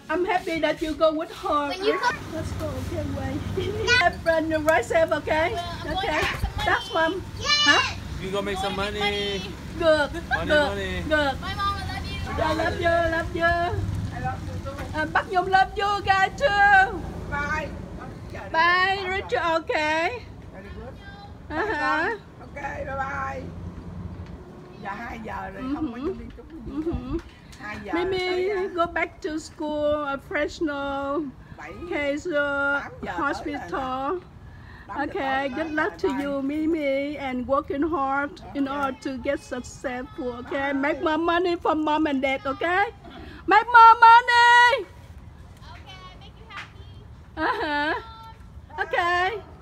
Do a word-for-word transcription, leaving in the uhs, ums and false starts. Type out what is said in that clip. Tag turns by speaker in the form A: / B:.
A: I'm happy that you go with her.
B: When you go
A: Let's go. Okay, wait. Have friend and right safe, okay? Okay. That's mom. Huh?
C: You go make some money.
A: Good.
C: Money,
A: Good.
C: money.
A: Good.
B: My mom, I love you.
A: I love you. Love you. I love you too. Uh, Bắc Nhung love you guys too. Bye. Bye, Richard. Okay.
D: Very good.
A: Uh huh.
D: Okay, bye bye. Giờ hai giờ rồi không có đi chút. hai giờ.
A: Maybe go back to school at Fresno Kaiser Hospital. Okay, good luck to you, Mimi, and working hard in order to get successful. Okay, make more money for mom and dad. Okay, make more money.
B: Okay, I make you happy.
A: Uh huh. Okay.